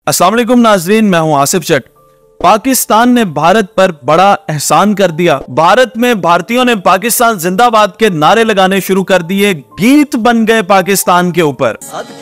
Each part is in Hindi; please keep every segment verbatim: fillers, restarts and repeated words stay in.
अस्सलाम वालेकुम नाज़रीन, मैं हूं आसिफ चट। पाकिस्तान ने भारत पर बड़ा एहसान कर दिया। भारत में भारतीयों ने पाकिस्तान जिंदाबाद के नारे लगाने शुरू कर दिए, गीत बन गए पाकिस्तान के ऊपर।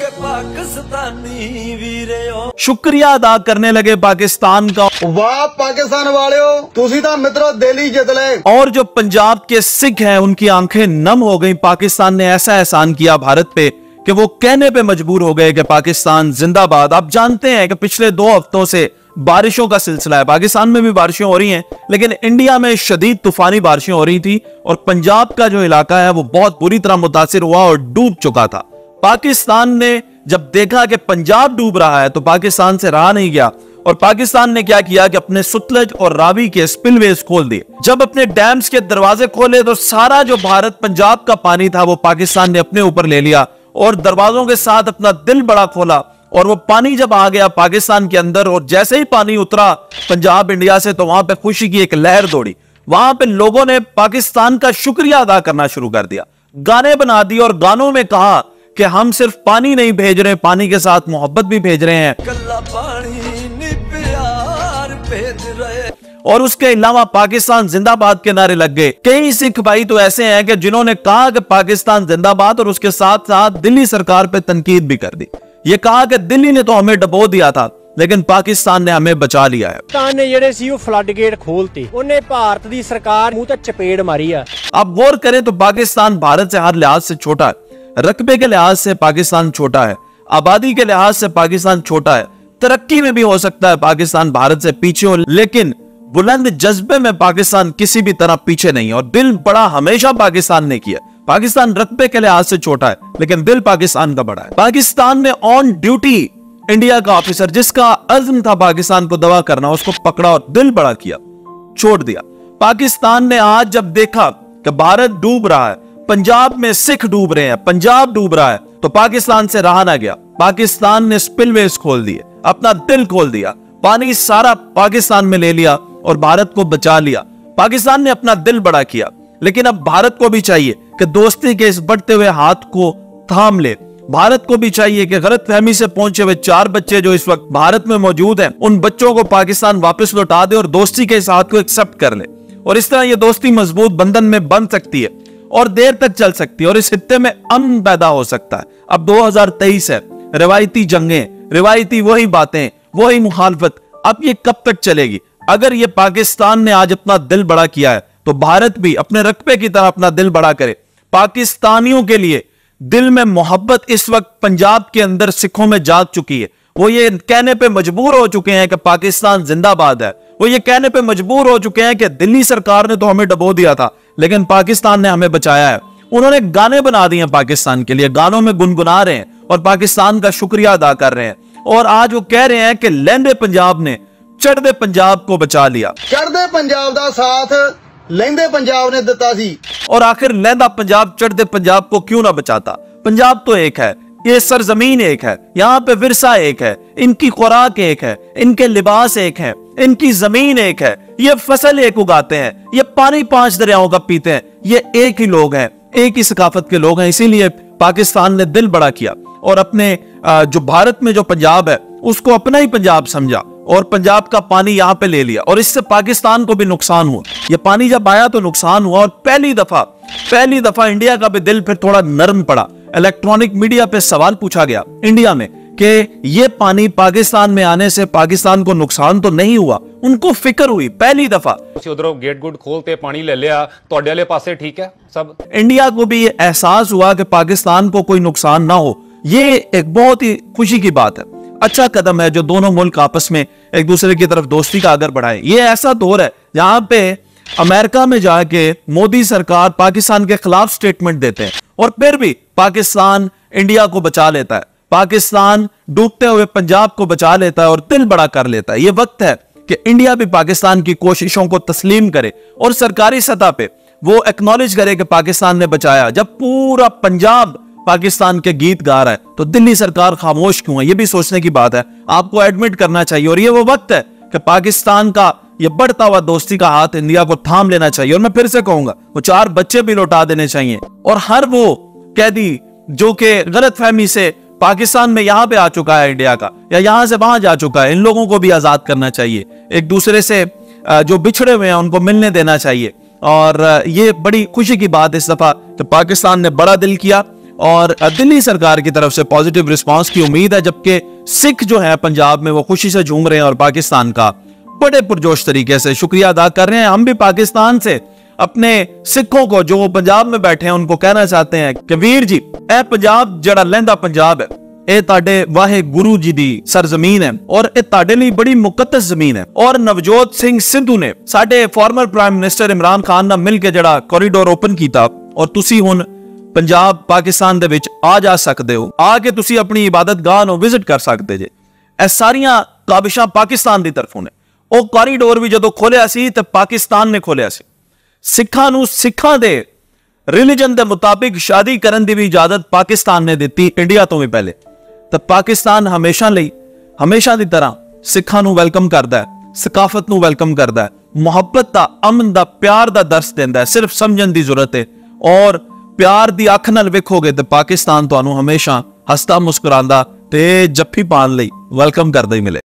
शुक्रिया अदा करने लगे पाकिस्तान का। वाह पाकिस्तान वालों, तुसी तां मित्रों दिल ही जित ले। और जो पंजाब के सिख हैं उनकी आंखें नम हो गई। पाकिस्तान ने ऐसा एहसान किया भारत पे कि वो कहने पे मजबूर हो गए कि पाकिस्तान जिंदाबाद। आप जानते हैं कि पिछले दो हफ्तों से बारिशों का सिलसिला है। पाकिस्तान में भी बारिशें हो रही हैं, लेकिन इंडिया में शदीद तूफानी बारिशें हो रही थी और पंजाब का जो इलाका है वो बहुत बुरी तरह मुतासिर हुआ और डूब चुका था। पाकिस्तान ने जब देखा कि पंजाब डूब रहा है तो पाकिस्तान से रहा नहीं गया और पाकिस्तान ने क्या किया कि अपने सतलज और रावी के स्पिलवेज खोल दिए। जब अपने डैम्स के दरवाजे खोले तो सारा जो भारत पंजाब का पानी था वो पाकिस्तान ने अपने ऊपर ले लिया और दरवाजों के साथ अपना दिल बड़ा खोला। और वो पानी जब आ गया पाकिस्तान के अंदर और जैसे ही पानी उतरा पंजाब इंडिया से तो वहां पे खुशी की एक लहर दौड़ी। वहां पे लोगों ने पाकिस्तान का शुक्रिया अदा करना शुरू कर दिया, गाने बना दिए और गानों में कहा कि हम सिर्फ पानी नहीं भेज रहे, पानी के साथ मोहब्बत भी भेज रहे हैं। और उसके अलावा पाकिस्तान जिंदाबाद के नारे लग गए। कई सिख भाई तो ऐसे हैं कि जिन्होंने कहा कि पाकिस्तान जिंदाबाद और उसके साथ साथ दिल्ली सरकार पे तनकीद भी कर दी। ये कहा कि दिल्ली ने तो हमें डबो दिया था लेकिन पाकिस्तान ने हमें बचा लिया है। पाकिस्तान ने जेड़े सी फ्लड गेट खोलते, उन्हें भारत दी सरकार मुंह ते चपेड़ मारी है। आप गौर करें तो पाकिस्तान भारत से हर लिहाज से छोटा है। रकबे के लिहाज से पाकिस्तान छोटा है, आबादी के लिहाज से पाकिस्तान छोटा है, तरक्की में भी हो सकता है पाकिस्तान भारत से पीछे हो, लेकिन बुलंद जज्बे में पाकिस्तान किसी भी तरह पीछे नहीं है और दिल बड़ा हमेशा पाकिस्तान ने किया। पाकिस्तान रकबे के लिहाज से छोटा है लेकिन दिल पाकिस्तान का बड़ा है। पाकिस्तान ने ऑन ड्यूटी इंडिया का ऑफिसर जिसका अज़्म था पाकिस्तान को दवा करना, उसको पकड़ा और दिल बड़ा किया, छोड़ दिया। पाकिस्तान ने आज जब देखा कि भारत डूब रहा है, पंजाब में सिख डूब रहे हैं, पंजाब डूब रहा है, तो पाकिस्तान से रहा ना गया। पाकिस्तान ने स्पिलवेज खोल दिए, अपना दिल खोल दिया, पानी सारा पाकिस्तान में ले लिया और भारत को बचा लिया। पाकिस्तान ने अपना दिल बड़ा किया, लेकिन अब भारत को भी चाहिए कि दोस्ती के इस बढ़ते हुए हाथ को थाम ले। भारत को भी चाहिए कि गलतफहमी से पहुंचे हुए चार बच्चे जो इस वक्त भारत में मौजूद हैं, उन बच्चों को पाकिस्तान वापस लौटा दे और दोस्ती के इस हाथ को एक्सेप्ट कर ले। और इस तरह ये दोस्ती मजबूत बंधन में बन सकती है और देर तक चल सकती है और इस खित्ते में अमन पैदा हो सकता है। अब दो हजार तेईस है, रिवायती जंगें, रिवायती वही बातें, वही मुखालफत, अब ये कब तक चलेगी? अगर ये पाकिस्तान ने आज अपना दिल बड़ा किया है तो भारत भी अपने रकबे की तरह अपना दिल बड़ा करे। पाकिस्तानियों के लिए दिल में मोहब्बत इस वक्त पंजाब के अंदर सिखों में जाग चुकी है। वो ये कहने पे मजबूर हो चुके हैं कि पाकिस्तान जिंदाबाद है। वो ये कहने पे मजबूर हो चुके हैं कि दिल्ली सरकार ने तो हमें डबो दिया था लेकिन पाकिस्तान ने हमें बचाया है। उन्होंने गाने बना दिए पाकिस्तान के लिए, गानों में गुनगुना रहे हैं और पाकिस्तान का शुक्रिया अदा कर रहे हैं। और आज वो कह रहे हैं कि लहंदे पंजाब ने चढ़दे पंजाब को बचा लिया। चढ़दे पंजाब दा साथ लहंदे पंजाब ने दिता सी। और आखिर लहंदा पंजाब चढ़दे पंजाब को क्यों ना बचाता? पंजाब तो एक है, ये सरजमीन एक है, यहाँ पे विरसा एक है, इनकी खुराक एक है, इनके लिबास एक है, इनकी जमीन एक है, ये फसल एक उगाते हैं, ये पानी पांच दरियाओं का पीते हैं, ये एक ही लोग हैं, एक ही सकाफत के लोग हैं। इसीलिए पाकिस्तान ने दिल बड़ा किया और अपने जो भारत में जो पंजाब है उसको अपना ही पंजाब समझा और पंजाब का पानी यहाँ पे ले लिया और इससे पाकिस्तान को भी नुकसान हुआ। ये पानी जब आया तो नुकसान हुआ और पहली दफा पहली दफा इंडिया का भी दिल फिर थोड़ा नरम पड़ा। इलेक्ट्रॉनिक मीडिया पे सवाल पूछा गया इंडिया में कि ये पानी पाकिस्तान में आने से पाकिस्तान को नुकसान तो नहीं हुआ। उनको फिक्र हुई पहली दफा। उधरों गेट गुड खोलते पानी ले लिया, तो वाले पासे ठीक है सब। इंडिया को भी ये एहसास हुआ कि पाकिस्तान को कोई नुकसान ना हो। ये एक बहुत ही खुशी की बात है, अच्छा कदम है जो दोनों मुल्क आपस में एक दूसरे की तरफ दोस्ती का आगे बढ़ाए। ये ऐसा दौर है जहां पे अमेरिका में जाके मोदी सरकार पाकिस्तान के खिलाफ स्टेटमेंट देते हैं और फिर भी पाकिस्तान इंडिया को बचा लेता है, पाकिस्तान डूबते हुए पंजाब को बचा लेता है और दिल बड़ा कर लेता है। ये वक्त है कि इंडिया भी पाकिस्तान की कोशिशों को तस्लीम करे और सरकारी सतह पे वो एक्नॉलेज करे कि पाकिस्तान ने बचाया। जब पूरा पंजाब पाकिस्तान के गीत गा रहा है तो दिल्ली सरकार खामोश क्यों है? ये भी सोचने की बात है, आपको एडमिट करना चाहिए। और ये वो वक्त है कि पाकिस्तान का ये बढ़ता हुआ दोस्ती का हाथ इंडिया को थाम लेना चाहिए। और मैं फिर से कहूंगा वो चार बच्चे भी लौटा देने चाहिए और हर वो कैदी जो कि गलतफहमी से पाकिस्तान में यहां पे आ चुका है इंडिया का, या यहां से वहां जा चुका है, इन लोगों को भी आजाद करना चाहिए। एक दूसरे से जो बिछड़े हुए हैं उनको मिलने देना चाहिए। और ये बड़ी खुशी की बात इस दफा तो पाकिस्तान ने बड़ा दिल किया और दिल्ली सरकार की तरफ से पॉजिटिव रिस्पांस की उम्मीद है, जबकि सिख जो है पंजाब में वो खुशी से झूम रहे हैं और पाकिस्तान का बड़े पुरजोश तरीके से शुक्रिया अदा कर रहे हैं। हम भी पाकिस्तान से अपने सिखों को जो पंजाब में बैठे हैं उनको कहना चाहते हैं कि वीर जी, ए पंजाब जड़ा लहंदा पंजाब है, ਇਹ ਤੁਹਾਡੇ ਵਾਹੇ ਗੁਰੂ ਜੀ ਦੀ ਸਰਜ਼ਮੀਨ ਹੈ ਔਰ ਇਹ ਤੁਹਾਡੇ ਲਈ ਬੜੀ ਮੁਕੱਦਸ ਜ਼ਮੀਨ ਹੈ। ਔਰ ਨਵਜੋਤ ਸਿੰਘ ਸਿੱਧੂ ਨੇ ਸਾਡੇ former prime minister Imran Khan ਨਾਲ ਮਿਲ ਕੇ ਜਿਹੜਾ ਕੋਰੀਡੋਰ ਓਪਨ ਕੀਤਾ ਔਰ ਤੁਸੀਂ ਹੁਣ ਪੰਜਾਬ ਪਾਕਿਸਤਾਨ ਦੇ ਵਿੱਚ ਆ ਜਾ ਸਕਦੇ ਹੋ, ਆ ਕੇ ਤੁਸੀਂ ਆਪਣੀ ਇਬਾਦਤਗਾਹ ਨੂੰ ਵਿਜ਼ਿਟ ਕਰ ਸਕਦੇ ਜੇ। ਇਹ ਸਾਰੀਆਂ ਕਾਬਿਸ਼ਾਂ ਪਾਕਿਸਤਾਨ ਦੀ ਤਰਫੋਂ ਨੇ। ਉਹ ਕੋਰੀਡੋਰ ਵੀ ਜਦੋਂ ਖੋਲਿਆ ਸੀ ਤੇ ਪਾਕਿਸਤਾਨ ਨੇ ਖੋਲਿਆ ਸੀ। ਸਿੱਖਾਂ ਨੂੰ ਸਿੱਖਾਂ ਦੇ ਰਿਲੀਜਨ ਦੇ ਮੁਤਾਬਿਕ ਸ਼ਾਦੀ ਕਰਨ ਦੀ ਵੀ ਇਜਾਜ਼ਤ ਪਾਕਿਸਤਾਨ ਨੇ ਦਿੱਤੀ, ਇੰਡੀਆ ਤੋਂ ਵੀ ਪਹਿਲੇ। तो पाकिस्तान हमेशा ਲਈ हमेशा ਦੀ ਤਰ੍ਹਾਂ ਸਿੱਖਾਂ ਨੂੰ ਵੈਲਕਮ ਕਰਦਾ ਹੈ, ਸਕਾਫਤ ਨੂੰ ਵੈਲਕਮ ਕਰਦਾ ਹੈ, ਮੁਹੱਬਤ ਦਾ, ਅਮਨ ਦਾ, ਪਿਆਰ ਦਾ ਦਰਸ ਦਿੰਦਾ ਹੈ। ਸਿਰਫ ਸਮਝਣ ਦੀ ਜ਼ਰੂਰਤ ਹੈ ਔਰ ਪਿਆਰ ਦੀ ਅੱਖ ਨਾਲ ਵੇਖੋਗੇ ਤੇ ਪਾਕਿਸਤਾਨ ਤੁਹਾਨੂੰ ਹਮੇਸ਼ਾ ਹੱਸਦਾ ਮੁਸਕਰਾਉਂਦਾ ਤੇ ਜੱਫੀ ਪਾਉਣ ਲਈ ਵੈਲਕਮ ਕਰਦਾ ਹੀ ਮਿਲੇ।